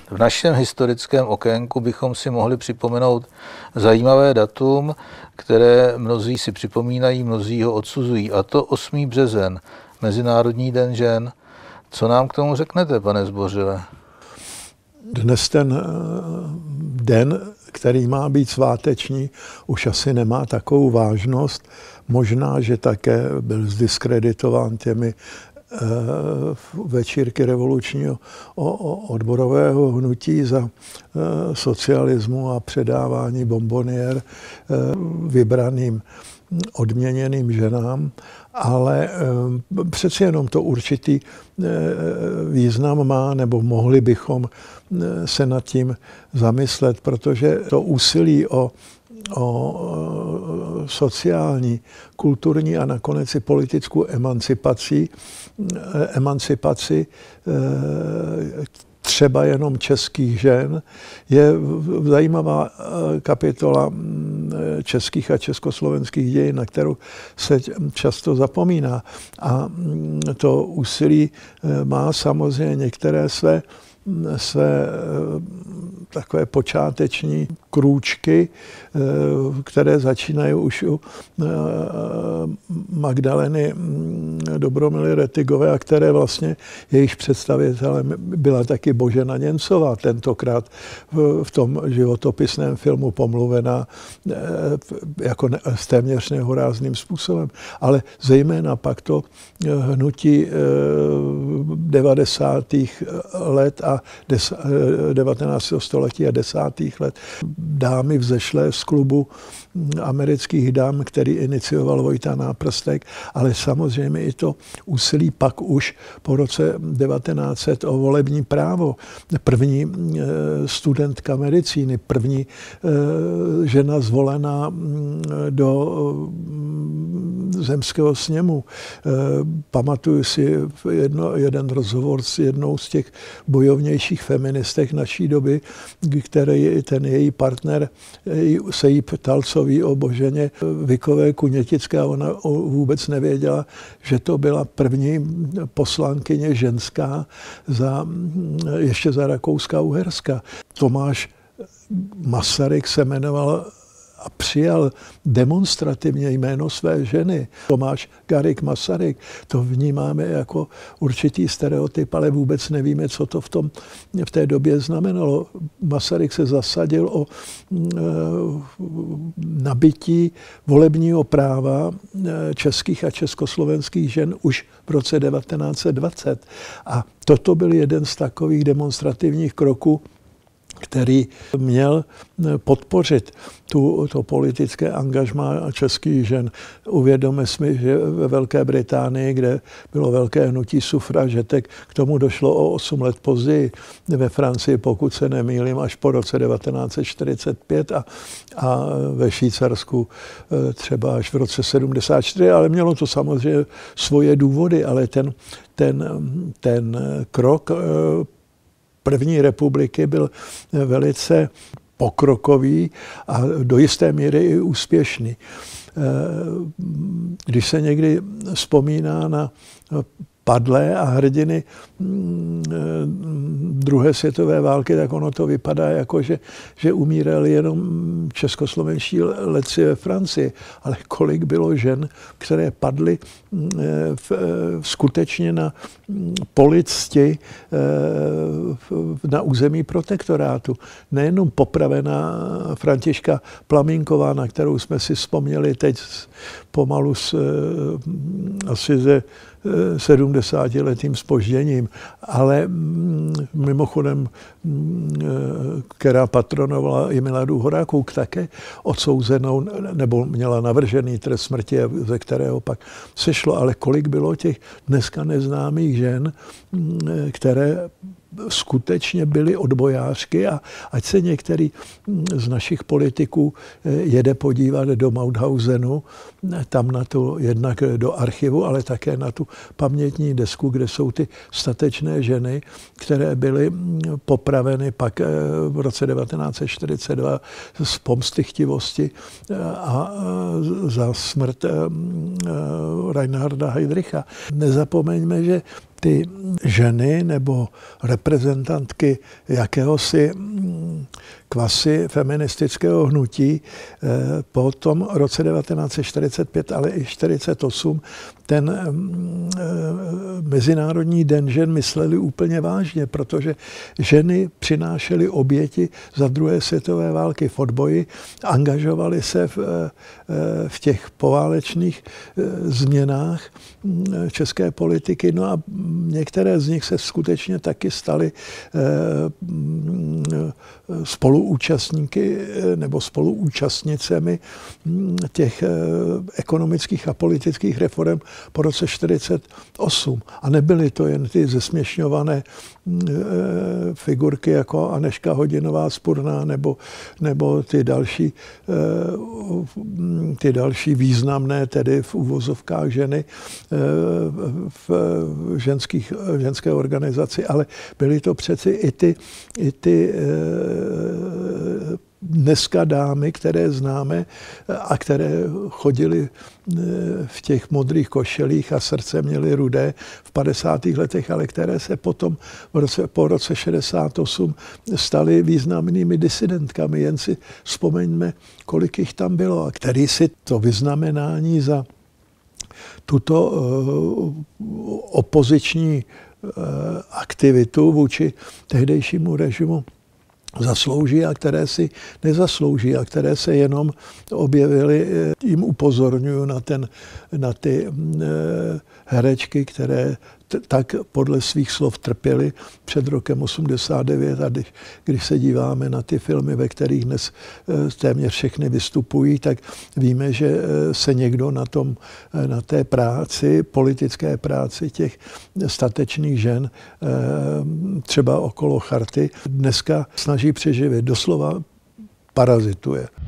V našem historickém okénku bychom si mohli připomenout zajímavé datum, které mnozí si připomínají, mnozí ho odsuzují, a to 8. březen, Mezinárodní den žen. Co nám k tomu řeknete, pane Zbořile? Dnes ten den, který má být sváteční, už asi nemá takovou vážnost. Možná, že také byl zdiskreditován těmi večírky revolučního odborového hnutí za socialismu a předávání bomboniér vybraným odměněným ženám, ale přeci jenom to určitý význam má, nebo mohli bychom se nad tím zamyslet, protože to úsilí o sociální, kulturní a nakonec i politickou emancipaci třeba jenom českých žen, je zajímavá kapitola českých a československých dějin, na kterou se často zapomíná. A to úsilí má samozřejmě některé své takové počáteční krůčky, které začínají už u Magdaleny Dobromily Rettigové, a které vlastně jejich představitelem byla taky Božena Němcová, tentokrát v tom životopisném filmu pomluvená jako téměř nehorázným způsobem. Ale zejména pak to hnutí 90. let a 19. století a 10. let. Dámy vzešlé z klubu amerických dam, který inicioval Vojta Náprstek, ale samozřejmě i to úsilí pak už po roce 1900 o volební právo. První studentka medicíny, první žena zvolená do zemského sněmu. Pamatuju si jeden rozhovor s jednou z těch bojovnějších feministek naší doby, který ten její partner se jí ptal, co ví o Boženě Vikové Kunětické, a ona vůbec nevěděla, že to byla první poslankyně ženská ještě za Rakouska-Uherska. Tomáš Masaryk se jmenoval a přijal demonstrativně jméno své ženy. Tomáš Garrigue Masaryk. To vnímáme jako určitý stereotyp, ale vůbec nevíme, co to v té době znamenalo. Masaryk se zasadil o nabití volebního práva českých a československých žen už v roce 1920. A toto byl jeden z takových demonstrativních kroků, který měl podpořit to politické angažmá českých žen. Uvědomme si, že ve Velké Británii, kde bylo velké hnutí sufražetek, k tomu došlo o 8 let později. Ve Francii, pokud se nemýlím, až po roce 1945 a ve Švýcarsku třeba až v roce 74, ale mělo to samozřejmě svoje důvody, ale ten krok první republiky byl velice pokrokový a do jisté míry i úspěšný. Když se někdy vzpomíná na padlé a hrdiny druhé světové války, tak ono to vypadá jako, že umírali jenom českoslovenští letci ve Francii. Ale kolik bylo žen, které padly skutečně na poli cti na území protektorátu. Nejenom popravená Františka Plamínková, na kterou jsme si vzpomněli teď pomalu asi ze 70letým zpožděním, ale mimochodem, která patronovala i Miladu Horákovou, také odsouzenou, nebo měla navržený trest smrti, ze kterého pak sešlo. Ale kolik bylo těch dneska neznámých žen, které skutečně byly odbojářky, a ať se některý z našich politiků jede podívat do Mauthausenu, tam na tu, jednak do archivu, ale také na tu pamětní desku, kde jsou ty statečné ženy, které byly popraveny pak v roce 1942 z pomstychtivosti a za smrt Reinharda Heydricha. Nezapomeňme, že ty ženy nebo reprezentantky jakéhosi kvasi feministického hnutí po tom roce 1945, ale i 1948 ten Mezinárodní den žen mysleli úplně vážně, protože ženy přinášely oběti za druhé světové války v odboji, angažovaly se v těch poválečných změnách české politiky. No a některé z nich se skutečně taky staly spoluúčastníky nebo spoluúčastnicemi těch ekonomických a politických reform po roce 1948. A nebyly to jen ty zesměšňované figurky jako Anežka Hodinová-Spurná nebo ty další významné, tedy v uvozovkách ženy v ženské organizaci, ale byly to přeci i ty dneska dámy, které známe a které chodily v těch modrých košelích a srdce měly rudé v 50. letech, ale které se potom po roce 68 staly významnými disidentkami. Jen si vzpomeňme, kolik jich tam bylo a který si to vyznamenání za tuto opoziční aktivitu vůči tehdejšímu režimu zaslouží a které si nezaslouží a které se jenom objevily. Jim upozorňuji na ty herečky, které tak podle svých slov trpěly před rokem 89 a když se díváme na ty filmy, ve kterých dnes téměř všechny vystupují, tak víme, že se někdo na té práci, politické práci těch statečných žen, třeba okolo Charty, dneska snaží přeživit, doslova parazituje.